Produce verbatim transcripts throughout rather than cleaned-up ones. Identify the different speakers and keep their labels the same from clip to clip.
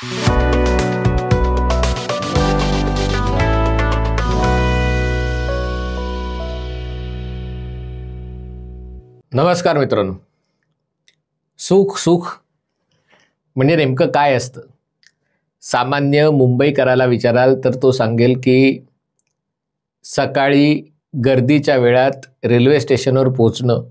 Speaker 1: नमस्कार मित्रांनो. सुख सुख म्हणजे नेमकं काय असतं? सामान्य मुंबईकराला विचाराल तर तो सांगेल की सकाळी गर्दीच्या वेळात रेल्वे स्टेशनवर पोहोचणं,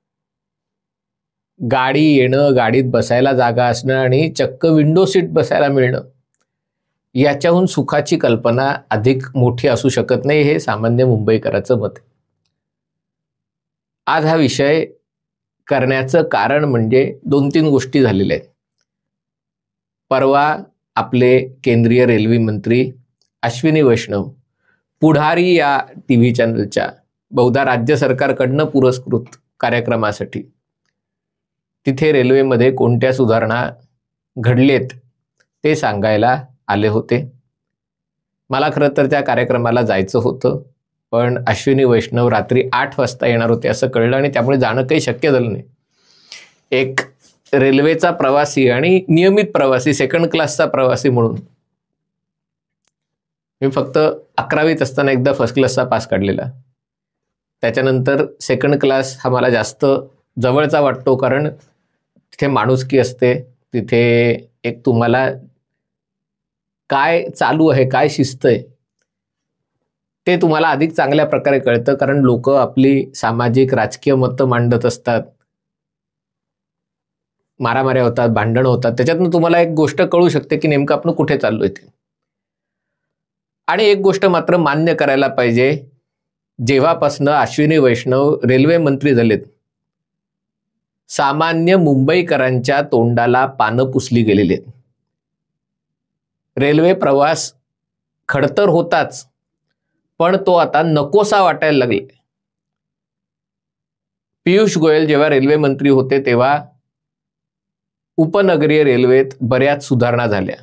Speaker 1: गाडी येणं, गाडीत बसायला जागा असणं आणि चक्क विंडो सीट बसायला मिळणं, याच्याहून सुखाची कल्पना अधिक मोठी असू शकत नाही, हे सामान्य मुंबईकराचं मत आहे. आज हा विषय करण्याचं कारण म्हणजे दोन तीन गोष्टी झालेल्या आहेत. परवा आपले केंद्रीय रेल्वे मंत्री अश्विनी वैष्णव पुढारी या टी व्ही चॅनलच्या बहुधा राज्य सरकारकडनं पुरस्कृत कार्यक्रमासाठी तिथे रेल्वेमध्ये कोणत्या सुधारणा घडलेत ते सांगायला आले होते. मला खरं तर त्या कार्यक्रमाला जायचं होतं, पण अश्विनी वैष्णव रात्री आठ वाजता येणार होते असं कळलं आणि त्यामुळे जाणं काही शक्य झालं नाही. एक रेल्वेचा प्रवासी आणि नियमित प्रवासी, सेकंड क्लासचा प्रवासी म्हणून मी फक्त अकरावीत असताना एकदा फर्स्ट क्लासचा पास काढलेला. त्याच्यानंतर सेकंड क्लास हा मला जास्त जवळचा वाटतो, कारण तिथे माणुसकी असते, तिथे एक तुम्हाला काय चालू आहे, काय शिस्त आहे ते तुम्हाला अधिक चांगल्या प्रकारे कळतं, कारण लोक आपली सामाजिक राजकीय मतं मांडत असतात, मारामाऱ्या होतात, भांडणं होतात. त्याच्यातून तुम्हाला एक गोष्ट कळू शकते की नेमकं आपण कुठे चाललोय ते. आणि एक गोष्ट मात्र मान्य करायला पाहिजे, जेव्हापासनं अश्विनी वैष्णव रेल्वे मंत्री झालेत, सामान्य मुंबईकरांच्या तोंडाला पानं पुसली गेलेली आहेत. रेल्वे प्रवास खडतर होताच, पण तो आता नकोसा वाटायला लागले. पियुष गोयल जेव्हा रेल्वे मंत्री होते तेव्हा उपनगरीय रेल्वेत बऱ्याच सुधारणा झाल्या.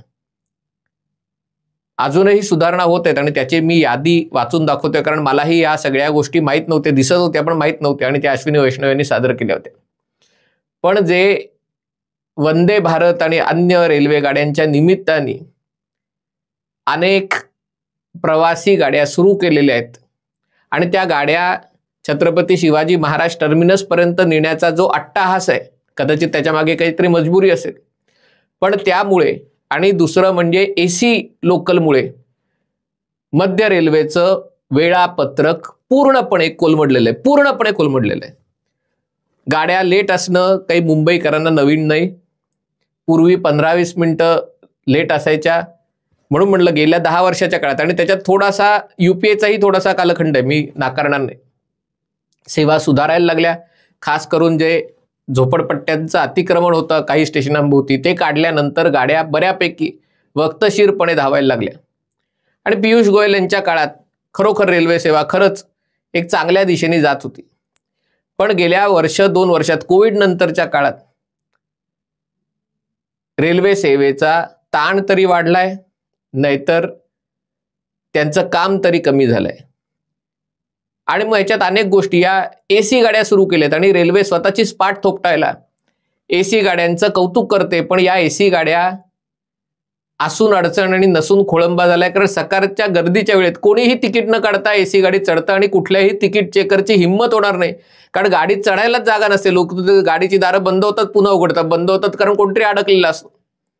Speaker 1: अजूनही सुधारणा होत आहेत आणि त्याची मी यादी वाचून दाखवतोय, कारण मलाही या सगळ्या गोष्टी माहीत नव्हत्या, दिसत होत्या पण माहीत नव्हत्या आणि त्या अश्विनी वैष्णव यांनी सादर केल्या होत्या. पण जे वंदे भारत आणि अन्य रेल्वे गाड्यांच्या निमित्ताने अनेक प्रवासी गाड्या सुरू केलेल्या आहेत आणि त्या गाड्या छत्रपती शिवाजी महाराज टर्मिनस पर्यंत नेण्याचा जो अट्टाहास आहे, कदाचित त्याच्या मागे काहीतरी मजबुरी असेल, पण त्यामुळे आणि दुसरं म्हणजे एसी लोकलमुळे मध्य रेल्वेचं वेळापत्रक पूर्णपणे कोलमडलेलं आहे, पूर्णपणे कोलमडलेलं आहे. गाड्या लेट असणं काही मुंबईकरांना नवीन नाही. पूर्वी पंधरा वीस मिनिटं लेट असायच्या, म्हणून म्हटलं गेल्या दहा वर्षाच्या काळात, आणि त्याच्यात थोडासा युपीएचाही थोडासा कालखंड आहे, मी नाकारणार नाही. सेवा सुधारायला लागल्या, खास करून जे झोपडपट्ट्यांचं अतिक्रमण होतं काही स्टेशनांभोवती ते काढल्यानंतर गाड्या बऱ्यापैकी वक्तशीरपणे धावायला लागल्या. आणि पियुष गोयल यांच्या काळात खरोखर रेल्वे सेवा खरंच एक चांगल्या दिशेने जात होती. पण गेल्या वर्ष दोन वर्षात कोविड नंतरच्या काळात रेल्वे सेवेचा ताण तरी वाढलाय, नाहीतर त्यांचं काम तरी कमी झालंय. आणि मग याच्यात अनेक गोष्टी, या एसी गाड्या सुरू केल्यात आणि रेल्वे स्वतःचीच पाठ थोपटायला एसी गाड्यांचं कौतुक करते, पण या एसी गाड्या असून अडचण आणि नसून खोळंबा झालाय. कारण सकाळच्या गर्दीच्या वेळेत कोणीही तिकीट न काढता एसी गाडीत चढतं आणि कुठल्याही तिकीट चेकरची हिंमत होणार नाही, कारण गाडीत चढायलाच जागा नसते. लोक गाडीची दारं बंद होतात, पुन्हा उघडतात, बंद होतात, कारण कोणतरी अडकलेला असतो.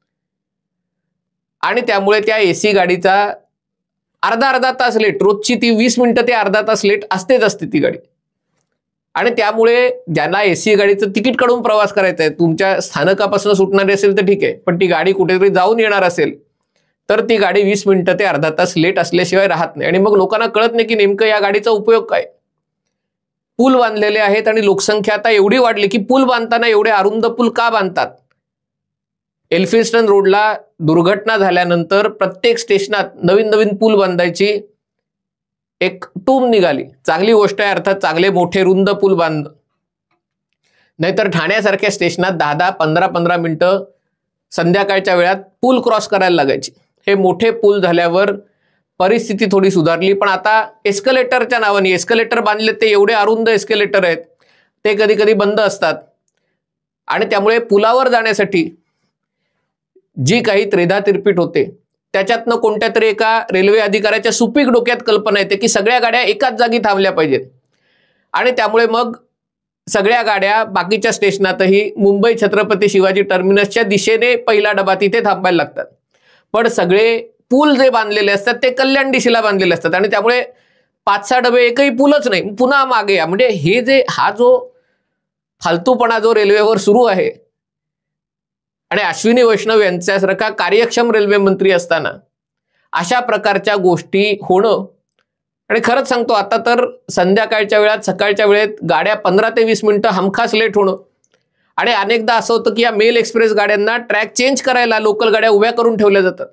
Speaker 1: आणि त्यामुळे त्या एसी गाडीचा अर्धा अर्धा तास लेट, रोजची ती वीस मिनिटं ते अर्धा तास लेट असतेच असते ती गाडी. आणि त्यामुळे ज्यांना एसी गाडीचं तिकीट काढून प्रवास करायचा आहे, तुमच्या स्थानकापासून सुटणारी असेल तर ठीक आहे, पण ती गाडी कुठेतरी जाऊन येणार असेल तर ती गाडी वीस मिनिटं ते अर्धा तास लेट असल्याशिवाय राहत नाही. आणि मग लोकांना कळत नाही की नेमकं या गाडीचा उपयोग काय. पूल बांधलेले आहेत आणि लोकसंख्या आता एवढी वाढली की पूल बांधताना एवढे अरुंद पूल का बांधतात? एल्फिन्स्टन रोडला दुर्घटना झाल्यानंतर प्रत्येक स्टेशनात नवीन नवीन पूल बांधायची एक टूम निघाली. चांगली गोष्ट आहे, अर्थात चांगले मोठे रुंद पूल बांध, नाहीतर ठाण्यासारख्या स्टेशनात दहा दहा पंधरा पंधरा मिनिटं संध्याकाळच्या वेळात पूल क्रॉस करायला लागायची. हे मोठे पूल झाल्यावर परिस्थिती थोडी सुधारली, पण आता एस्केलेटरच्या नावाने एस्केलेटर बांधले, ते एवढे अरुंद एस्केलेटर आहेत, ते कधी कधी बंद असतात आणि त्यामुळे पुलावर जाण्यासाठी जी काही त्रेधा तिरपीट होते त्याच्यातनं कोणत्या तरी एका रेल्वे अधिकाऱ्याच्या सुपीक डोक्यात कल्पना येते की सगळ्या गाड्या एकाच जागी थांबल्या पाहिजेत आणि त्यामुळे मग सगळ्या गाड्या बाकीच्या स्टेशनातही मुंबई छत्रपती शिवाजी टर्मिनसच्या दिशेने पहिला डबा तिथे थांबायला लागतात. पण सगळे पूल जे बांधलेले असतात ते कल्याण दिशेला बांधलेले असतात आणि त्यामुळे पाच सहा डबे एकही पूलच नाही, पुन्हा मागे या. म्हणजे हे जे हा जो फालतूपणा जो रेल्वेवर सुरू आहे आणि अश्विनी वैष्णव यांच्यासारखा कार्यक्षम रेल्वे मंत्री असताना अशा प्रकारच्या गोष्टी होणं, आणि खरंच सांगतो आता तर संध्याकाळच्या वेळात सकाळच्या वेळेत गाड्या पंधरा ते वीस मिनिटं हमखास लेट होणं, आणि अनेकदा असं होतं की या मेल एक्सप्रेस गाड्यांना ट्रॅक चेंज करायला लोकल गाड्या उभ्या करून ठेवल्या जातात.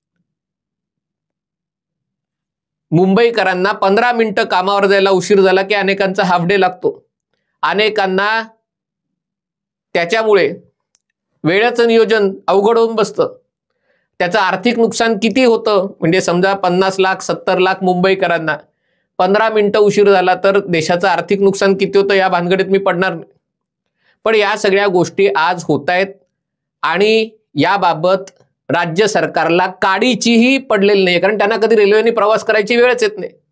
Speaker 1: मुंबईकरांना पंधरा मिनिटं कामावर जायला उशीर झाला की अनेकांचा हाफ डे लागतो. अनेकांना त्याच्यामुळे वेळेचं नियोजन अवघड होऊन बसतं. त्याचं आर्थिक नुकसान किती होतं, म्हणजे समजा पन्नास लाख सत्तर लाख मुंबईकरांना पंधरा मिनिटं उशीर झाला तर देशाचं आर्थिक नुकसान किती होतं या भानगडीत मी पडणार नाही. पण या सगळ्या गोष्टी आज होत आहेत आणि याबाबत राज्य सरकारला काडीचीही पडलेली नाही, कारण त्यांना कधी रेल्वेने प्रवास करायची वेळच येत नाही.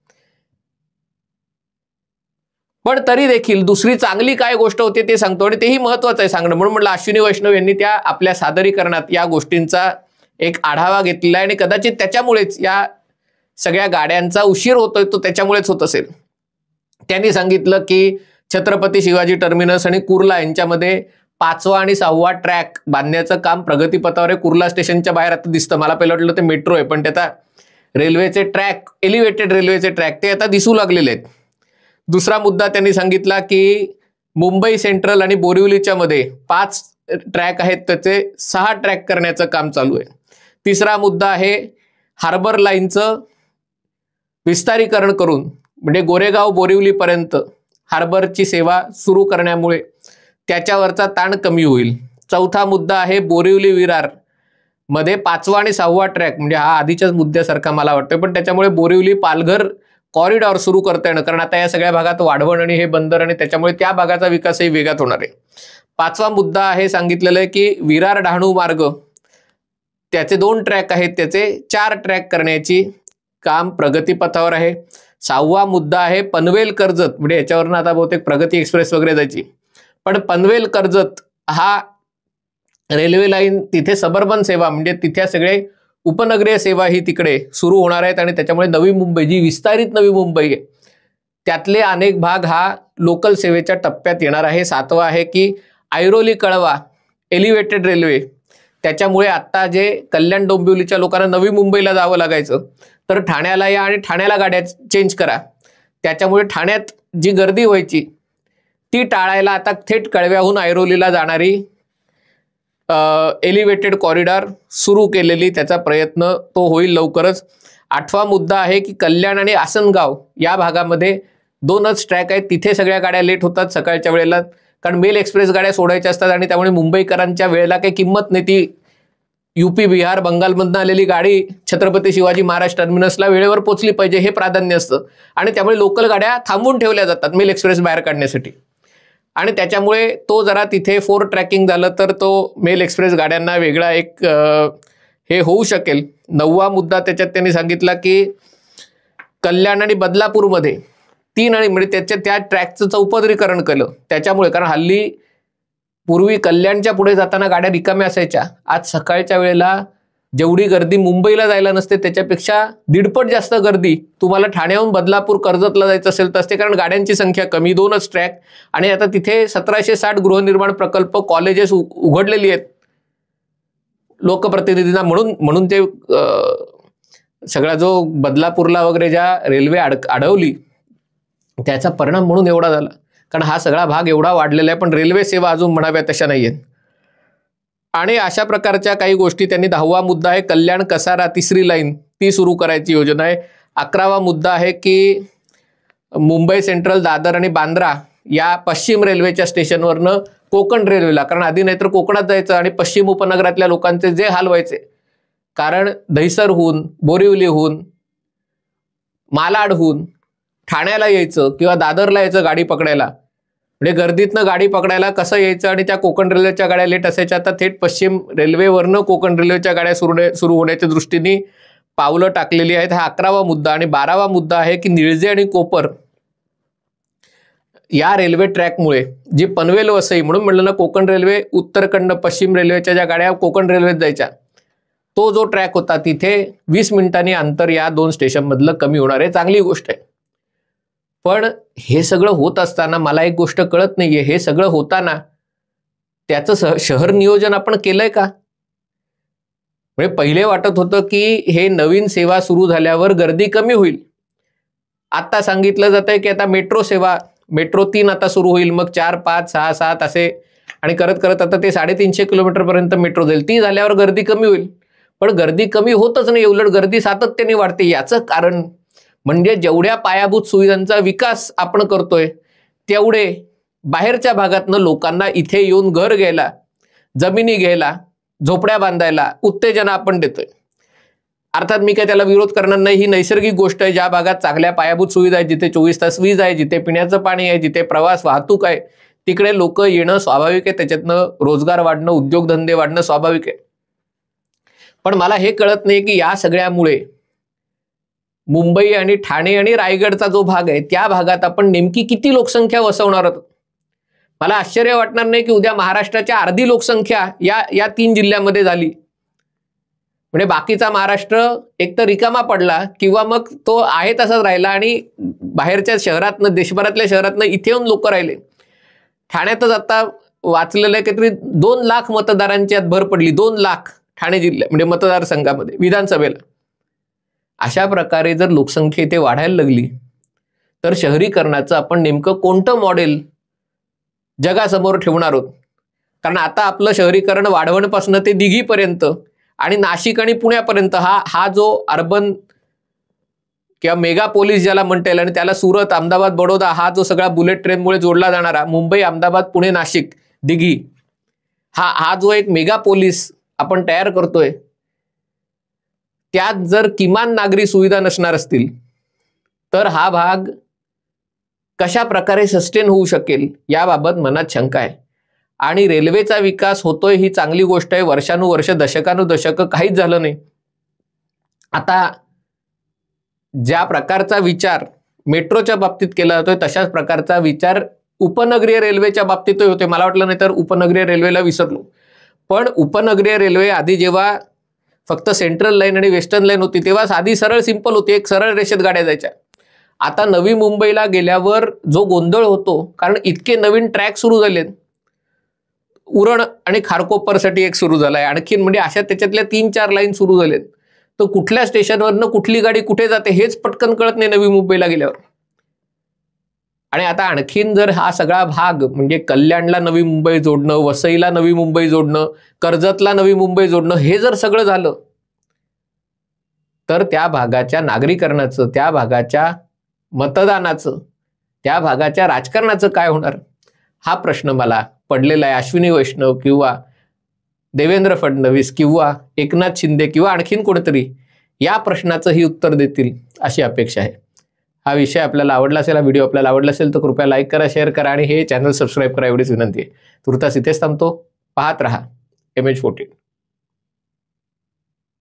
Speaker 1: पण तरी देखील दुसरी चांगली काय गोष्ट होती ते सांगतो आणि तेही महत्वाचं आहे सांगणं, म्हणून म्हटलं अश्विनी वैष्णव यांनी त्या आपल्या सादरीकरणात या गोष्टींचा एक आढावा घेतला आहे आणि कदाचित त्याच्यामुळेच या सगळ्या गाड्यांचा उशीर होतोय तो त्याच्यामुळेच होत असेल. त्यांनी सांगितलं की छत्रपती शिवाजी टर्मिनस आणि कुर्ला यांच्यामध्ये पाचवा आणि सहावा ट्रॅक बांधण्याचं काम प्रगतीपथावर आहे. कुर्ला स्टेशनच्या बाहेर आता दिसतं, मला पहिलं वाटलं ते मेट्रो आहे, पण त्याचा रेल्वेचे ट्रॅक एलिव्हेटेड रेल्वेचे ट्रॅक ते आता दिसू लागलेले आहेत. दुसरा मुद्दा त्यांनी सांगितला की मुंबई सेंट्रल आणि बोरिवलीच्या मध्ये पाच ट्रॅक आहेत, त्याचे सहा ट्रॅक करण्याचं काम चालू आहे. तिसरा मुद्दा आहे हार्बर लाईनचं विस्तारीकरण करून म्हणजे गोरेगाव बोरिवलीपर्यंत हार्बरची सेवा सुरू करण्यामुळे त्याच्यावरचा ताण कमी होईल. चौथा मुद्दा आहे बोरिवली विरार मध्ये पाचवा आणि सहावा ट्रॅक, म्हणजे हा आधीच्याच मुद्द्यासारखा मला वाटतं, पण त्याच्यामुळे बोरिवली पालघर कॉरिडॉर सुरू करता येणं, कारण आता या सगळ्या भागात वाढवण आणि हे बंदर आणि त्याच्यामुळे त्या भागाचा विकासही वेगात होणार आहे. पाचवा मुद्दा आहे सांगितलेलं आहे की विरार डहाणू मार्ग त्याचे दोन ट्रॅक आहेत, त्याचे चार ट्रॅक करण्याची काम प्रगतीपथावर आहे. सहावा मुद्दा आहे पनवेल कर्जत, म्हणजे याच्यावरनं आता बहुतेक प्रगती एक्सप्रेस वगैरे जायची, पण पनवेल कर्जत हा रेल्वे लाईन तिथे सबर्बन सेवा म्हणजे तिथे सगळे उपनगरीय सेवा ही तिकडे सुरू होणार आहेत आणि त्याच्यामुळे नवी मुंबई जी विस्तारित नवी मुंबई आहे त्यातले अनेक भाग हा लोकल सेवेच्या टप्प्यात येणार आहे. सातवा आहे की ऐरोली कळवा एलिव्हेटेड रेल्वे, त्याच्यामुळे आता जे कल्याण डोंबिवलीच्या लोकांना नवी मुंबईला जावं लागायचं तर ठाण्याला या आणि ठाण्याला गाड्या चेंज करा, त्याच्यामुळे ठाण्यात जी गर्दी व्हायची ती टाळायला आता थेट कळव्याहून ऐरोलीला जाणारी एलिव्हेटेड कॉरिडॉर सुरू केलेली त्याचा प्रयत्न तो होईल लवकरच. आठवा मुद्दा आहे की कल्याण आणि आसनगाव या भागामध्ये दोनच ट्रॅक आहेत, तिथे सगळ्या गाड्या लेट होतात सकाळच्या वेळेला, कारण मेल एक्सप्रेस गाड्या सोडायच्या असतात आणि त्यामुळे मुंबईकरांच्या वेळेला काही किंमत नाही. ती यूपी बिहार बंगालमधनं आलेली गाडी छत्रपती शिवाजी महाराज टर्मिनसला वेळेवर पोहोचली पाहिजे हे प्राधान्य असतं आणि त्यामुळे लोकल गाड्या थांबवून ठेवल्या जातात मेल एक्सप्रेस बाहेर काढण्यासाठी, आणि त्याच्यामुळे तो जरा तिथे फोर ट्रॅकिंग झालं तर तो मेल एक्सप्रेस गाड्यांना वेगळा एक हे होऊ शकेल. नववा मुद्दा त्याच्यात त्यांनी सांगितला की कल्याण आणि बदलापूरमध्ये तीन आणि म्हणजे त्याच्या त्या ट्रॅकचं चौपदरीकरण केलं त्याच्यामुळे, कारण हल्ली पूर्वी कल्याणच्या पुढे जाताना गाड्या रिकाम्या असायच्या, आज सकाळच्या वेळेला जेवढी गर्दी मुंबईला जायला नसते त्याच्यापेक्षा दीडपट जास्त गर्दी तुम्हाला ठाण्याहून बदलापूर कर्जतला जायचं असेल तर असते, कारण गाड्यांची संख्या कमी, दोनच ट्रॅक, आणि आता तिथे सतराशे साठ गृहनिर्माण प्रकल्प कॉलेजेस उघडलेली आहेत लोकप्रतिनिधींना, म्हणून म्हणून ते सगळा जो बदलापूरला वगैरे ज्या रेल्वे अड अडवली त्याचा परिणाम म्हणून एवढा झाला, कारण हा सगळा भाग एवढा वाढलेला आहे, पण रेल्वे सेवा अजून म्हणाव्या तशा नाही आहेत. आणि अशा प्रकारच्या काही गोष्टी त्यांनी. दहावा मुद्दा आहे कल्याण कसारा तिसरी लाईन ती सुरू करायची योजना आहे. अकरावा मुद्दा आहे की मुंबई सेंट्रल दादर आणि बांद्रा या पश्चिम रेल्वेच्या स्टेशनवरनं कोकण रेल्वेला, कारण आधी नाहीतर कोकणात जायचं आणि पश्चिम उपनगरातल्या लोकांचे जे हाल व्हायचे, कारण दहिसरहून बोरिवलीहून मालाडहून ठाण्याला यायचं किंवा दादरला यायचं गाडी पकडायला, म्हणजे गर्दीतनं गाडी पकडायला कसं यायचं आणि त्या कोकण रेल्वेच्या गाड्या लेट असायच्या, आता थेट पश्चिम रेल्वेवरनं कोकण रेल्वेच्या गाड्या सुरू सुरू होण्याच्या दृष्टीने पावलं टाकलेली आहेत. हा अकरावा मुद्दा. आणि बारावा मुद्दा आहे की निळजे आणि कोपर या रेल्वे ट्रॅकमुळे जी पनवेल वसई म्हणून म्हणलं ना, कोकण रेल्वे उत्तरखंड पश्चिम रेल्वेच्या ज्या गाड्या कोकण रेल्वेत जायच्या, तो जो ट्रॅक होता तिथे वीस मिनिटांनी अंतर या दोन स्टेशनमधलं कमी होणार आहे. चांगली गोष्ट आहे. पण हे सगळं होत असताना मला एक गोष्ट कळत नाहीये, हे सगळं होताना त्याचं शहर नियोजन आपण केलंय का? म्हणजे पहिले वाटत होतं की हे नवीन सेवा सुरू झाल्यावर गर्दी कमी होईल. आता सांगितलं जात आहे की आता मेट्रो सेवा, मेट्रो तीन आता सुरू होईल, मग चार पाच सहा सात असे आणि करत करत आता ते साडेतीनशे किलोमीटर पर्यंत मेट्रो जाईल. ती झाल्यावर गर्दी कमी होईल. पण गर्दी कमी होतच नाही, उलट गर्दी सातत्याने वाढते. याचं कारण म्हणजे जेवढ्या पायाभूत सुविधांचा विकास आपण करतोय तेवढे बाहेरच्या भागातनं लोकांना इथे येऊन घर घ्यायला, जमिनी घ्यायला, झोपड्या बांधायला उत्तेजना आपण देतोय. अर्थात मी काय त्याला विरोध करणार नाही, ही नैसर्गिक गोष्ट आहे. ज्या भागात चांगल्या पायाभूत सुविधा आहेत, जिथे चोवीस तास वीज आहे, जिथे पिण्याचं पाणी आहे, जिथे प्रवास वाहतूक आहे, तिकडे लोक येणं स्वाभाविक आहे. त्याच्यातनं रोजगार वाढणं, उद्योगधंदे वाढणं स्वाभाविक आहे. पण मला हे कळत नाही की या सगळ्यामुळे मुंबई आणि ठाणे आणि रायगडचा जो भाग आहे त्या भागात आपण नेमकी किती लोकसंख्या वसवणार आहोत. मला आश्चर्य वाटणार नाही की उद्या महाराष्ट्राच्या अर्धी लोकसंख्या या या तीन जिल्ह्यामध्ये झाली. म्हणजे बाकीचा महाराष्ट्र एक तर रिकामा पडला किंवा मग तो आहे तसाच राहिला आणि बाहेरच्या शहरातनं, देशभरातल्या शहरातनं इथे येऊन लोक राहिले. ठाण्यातच आता वाचलेलं आहे काहीतरी दोन लाख मतदारांची यात भर पडली. दोन लाख ठाणे जिल्ह्यात म्हणजे मतदारसंघामध्ये विधानसभेला. अशा प्रकारे जर लोकसंख्या इथे वाढायला लागली तर शहरीकरणाचं आपण नेमकं कोणतं मॉडेल जगासमोर ठेवणार आहोत? कारण आता आपलं शहरीकरण वाढवणपासून ते दिघीपर्यंत आणि नाशिक आणि पुण्यापर्यंत हा हा जो अर्बन किंवा मेगा पोलीस ज्याला म्हणता येईल आणि त्याला सुरत, अहमदाबाद, बडोदा हा जो सगळा बुलेट ट्रेनमुळे जोडला जाणारा मुंबई, अहमदाबाद, पुणे, नाशिक, दिघी हा हा जो एक मेगा पोलीस आपण तयार करतोय, त्यात जर किमान नागरी सुविधा नसणार असतील तर हा भाग कशा प्रकारे सस्टेन होऊ शकेल याबाबत मनात शंका आहे. आणि रेल्वेचा विकास होतोय ही चांगली गोष्ट आहे. वर्षानुवर्ष, दशकानुदशक काहीच झालं नाही. आता ज्या प्रकारचा विचार मेट्रोच्या बाबतीत केला जातोय तशाच प्रकारचा विचार उपनगरीय रेल्वेच्या बाबतीत होते. मला वाटलं नाही तर उपनगरीय रेल्वेला विसरलो. पण उपनगरीय रेल्वे आधी जेव्हा फक्त सेंट्रल लाईन आणि वेस्टर्न लाईन होती तेव्हा साधी सरळ सिंपल होती, एक सरळ रेषेत गाड्या जायच्या. आता नवी मुंबईला गेल्यावर जो गोंधळ होतो, कारण इतके नवीन ट्रॅक सुरू झालेत. उरण आणि खारकोपरसाठी एक सुरू झालाय आणखीन, म्हणजे अशा त्याच्यातल्या तीन चार लाईन सुरू झालेत. तर कुठल्या स्टेशनवरनं कुठली गाडी कुठे जाते हेच पटकन कळत नाही नवी मुंबईला गेल्यावर. आणि आता आणखीन जर हा सगळा भाग म्हणजे कल्याणला नवी मुंबई जोडणं, वसईला नवी मुंबई जोडणं, कर्जतला नवी मुंबई जोडणं हे जर सगळं झालं तर त्या भागाच्या नागरीकरणाचं, त्या भागाच्या मतदानाचं, त्या भागाच्या राजकारणाचं काय होणार हा प्रश्न मला पडलेला आहे. अश्विनी वैष्णव किंवा देवेंद्र फडणवीस किंवा एकनाथ शिंदे किंवा आणखीन कोणीतरी या प्रश्नाचंही उत्तर देतील अशी अपेक्षा आहे. हा विषय आपल्याला आवडला असेल, हा व्हिडिओ आपल्याला आवडला असेल तर कृपया लाईक करा, शेअर करा आणि हे चॅनल सबस्क्राईब करा एवढीच विनंती आहे. तुर्तास इथेच थांबतो. पाहत रहा एम एच फोर्टीन.